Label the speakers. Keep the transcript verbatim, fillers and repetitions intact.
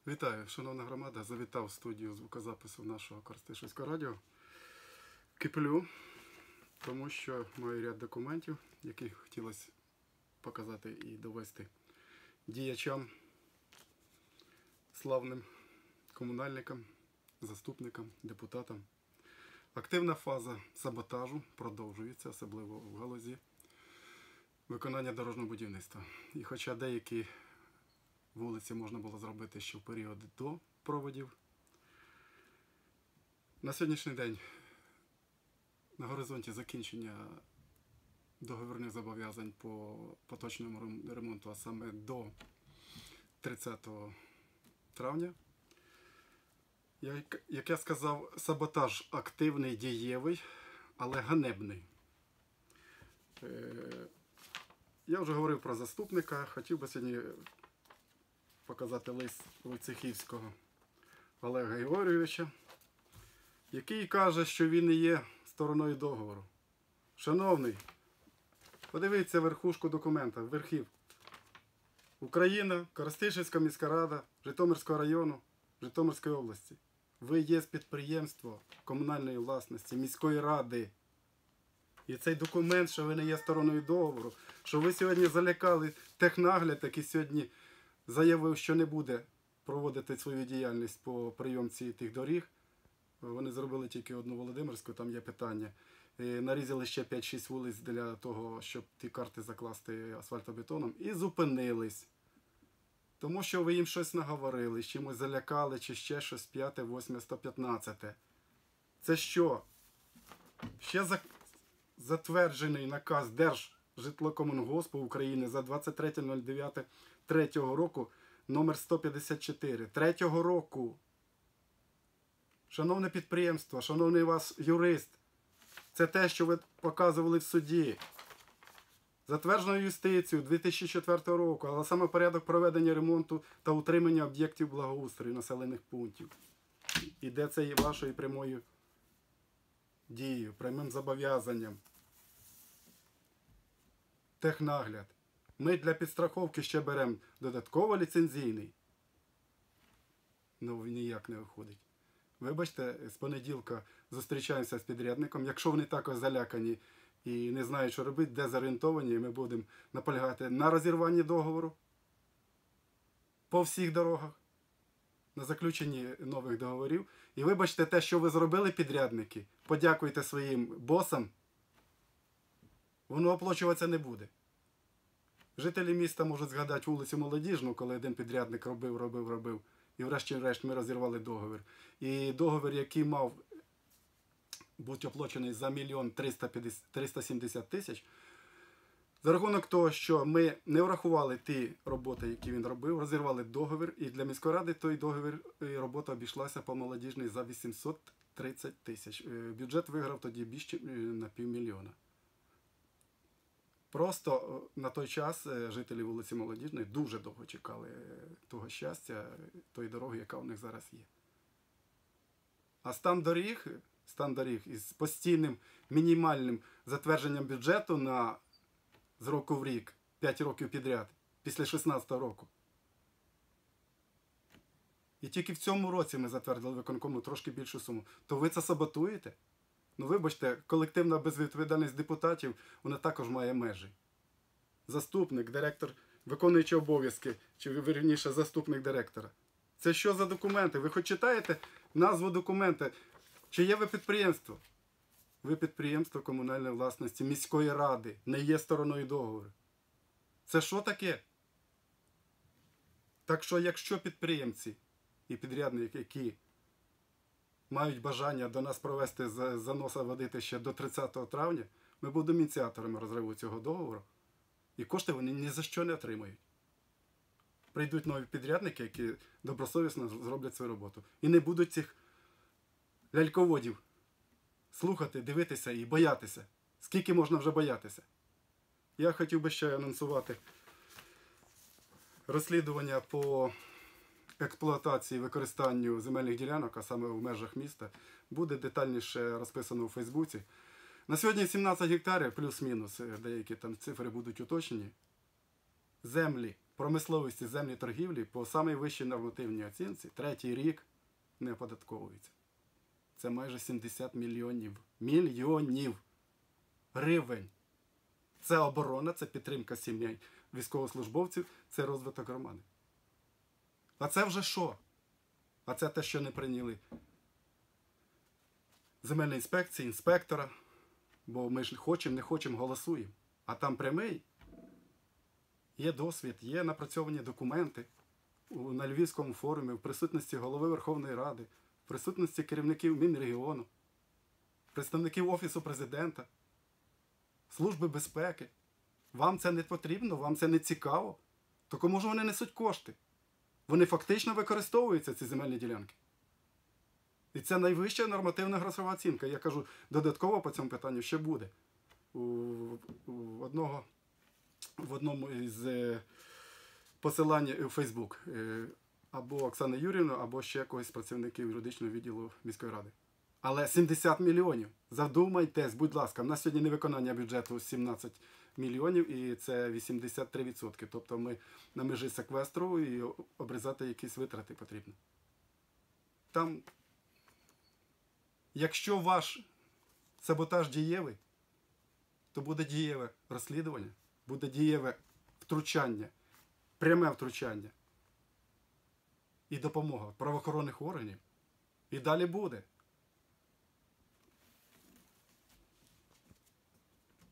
Speaker 1: Вітаю, шановна громада. Завітав в студію звукозапису нашого Коростишівського радіо. Киплю, тому що маю ряд документів, які хотілося показати і довести діячам, славним комунальникам, заступникам, депутатам. Активна фаза саботажу продовжується, особливо в галузі виконання дорожнього будівництва. І хоча деякі вулиці можна було зробити ще в період до проводів, на сьогоднішній день на горизонті закінчення договірних зобов'язань по поточному ремонту, а саме до тридцятого травня. Як, як я сказав, саботаж активний, дієвий, але ганебний. Е, я вже говорив про заступника, хотів би сьогодні показати лист Войцехівського Олега Григорійовича, який каже, що він не є стороною договору. Шановний, подивіться верхушку документа, верхів. Україна, Коростишівська міська рада, Житомирського району, Житомирської області. Ви є підприємство комунальної власності, міської ради. І цей документ, що ви не є стороною договору, що ви сьогодні залякали технагляд, який сьогодні заявив, що не буде проводити свою діяльність по прийомці тих доріг. Вони зробили тільки одну Володимирську, там є питання. Нарізали ще п'ять-шість вулиць для того, щоб ті карти закласти асфальтобетоном. І зупинились. Тому що ви їм щось наговорили, чимось залякали, чи ще щось п'яте, восьме, сто п'ятнадцяте. Це що? Ще затверджений наказ Держжитлокомунгоспу України за двадцять третє лютого дві тисячі третього року номер сто п'ятдесят чотири. Третього року. Шановне підприємство, шановний вас юрист, це те, що ви показували в суді. Затверджено юстицією дві тисячі четвертого року, але саме порядок проведення ремонту та утримання об'єктів благоустрою населених пунктів. Іде це і вашою прямою дією, прямим зобов'язанням. Технагляд. Ми для підстраховки ще беремо додатково ліцензійний. Ну, ніяк не виходить. Вибачте, з понеділка зустрічаємося з підрядником. Якщо вони також залякані і не знають, що робити, дезорієнтовані, ми будемо наполягати на розірванні договору по всіх дорогах, на заключенні нових договорів. І вибачте, те, що ви зробили, підрядники, подякуйте своїм босам, воно оплачуватися не буде. Жителі міста можуть згадати вулицю Молодіжну, коли один підрядник робив, робив, робив. І врешті-решт ми розірвали договір. І договір, який мав бути оплачений за мільйон триста сімдесят тисяч, за рахунок того, що ми не врахували ті роботи, які він робив, розірвали договір, і для міської ради той договір і робота обійшлася по Молодіжній за вісімсот тридцять тисяч. Бюджет виграв тоді більше на півмільйона. Просто на той час жителі вулиці Молодіжної дуже довго чекали того щастя, тої дороги, яка у них зараз є. А стан доріг, стан доріг із постійним мінімальним затвердженням бюджету на, з року в рік, п'ять років підряд, після шістнадцятого року. І тільки в цьому році ми затвердили виконкому трошки більшу суму. То ви це саботуєте? Ну, вибачте, колективна безвідповідальність депутатів, вона також має межі. Заступник, директор, виконуючий обов'язки, чи, вірніше, заступник директора. Це що за документи? Ви хоч читаєте назву документа? Чи є ви підприємство? Ви підприємство комунальної власності міської ради, не є стороною договору. Це що таке? Так що, якщо підприємці і підрядники, які мають бажання до нас провести заноса водити ще до тридцятого травня, ми будемо ініціаторами розриву цього договору. І кошти вони ні за що не отримають. Прийдуть нові підрядники, які добросовісно зроблять свою роботу. І не будуть цих ляльководів слухати, дивитися і боятися. Скільки можна вже боятися? Я хотів би ще анонсувати розслідування по експлуатації і використанню земельних ділянок, а саме в межах міста, буде детальніше розписано у Фейсбуці. На сьогодні сімнадцять гектарів, плюс-мінус, деякі там цифри будуть уточнені, землі промисловості землі торгівлі по самій вищій нормативній оцінці третій рік не оподатковується. Це майже сімдесят мільйонів. Мільйонів гривень. Це оборона, це підтримка сімей військовослужбовців, це розвиток громади. А це вже що? А це те, що не прийняли земельної інспекції, інспектора. Бо ми ж хочемо, не хочемо, голосуємо. А там прямий. Є досвід, є напрацьовані документи на Львівському форумі, в присутності голови Верховної Ради, в присутності керівників Мінрегіону, представників Офісу Президента, Служби безпеки. Вам це не потрібно, вам це не цікаво. То кому ж вони несуть кошти? Вони фактично використовуються, ці земельні ділянки. І це найвища нормативна грошова оцінка. Я кажу, додатково по цьому питанню ще буде. У, у одного, в одному із е, посилань у Фейсбук. Е, або Оксани Юрівни, або ще когось з працівників юридичного відділу міської ради. Але сімдесят мільйонів. Задумайтесь, будь ласка. У нас сьогодні невиконання бюджету сімнадцять мільйонів і це вісімдесят три відсотки. Тобто ми на межі секвестру і обрізати якісь витрати потрібно. Там, якщо ваш саботаж дієвий, то буде дієве розслідування, буде дієве втручання, пряме втручання і допомога правоохоронних органів. І далі буде.